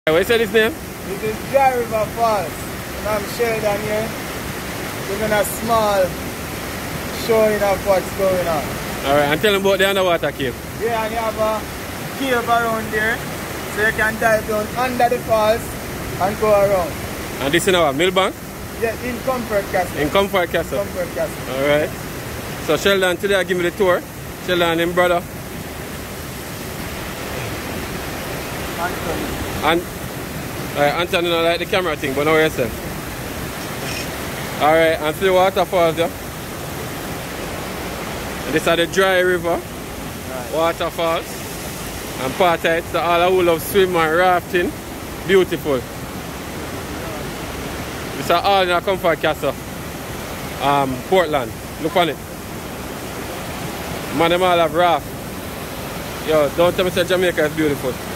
What you say this name? This is Dry River Falls. And I'm Sheldon here. Giving a small showing of what's going on. Alright, and tell them about the underwater cave. Yeah, and you have a cave around there. So you can dive down under the falls and go around. And this is our Millbank? Yeah, in Comfort Castle. In Comfort Castle. Comfort Castle. Alright. So Sheldon today give me the tour. Sheldon and him brother. And Anthony don't like the camera thing, but now yourself. Alright, and see the waterfalls there. And this is the Dry River waterfalls. And part of it, so all who love swim and rafting. Beautiful. This is all in a Comfort Castle. Portland. Look on it. Man, them all have raft. Yo, don't tell me that Jamaica is beautiful.